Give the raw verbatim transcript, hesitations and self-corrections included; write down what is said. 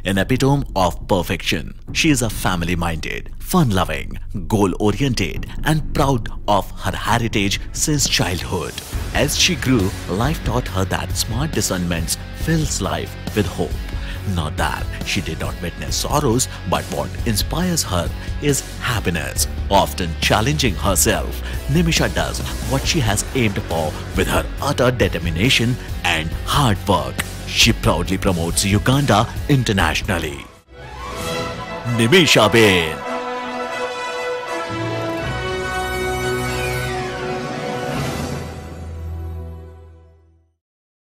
an epitome of perfection. She is a family-minded, fun-loving, goal-oriented and proud of her heritage since childhood. As she grew, life taught her that smart discernment fills life with hope. Not that she did not witness sorrows, but what inspires her is happiness. Often challenging herself, Nimisha does what she has aimed for with her utter determination and hard work. She proudly promotes Uganda internationally. Nimisha Ben.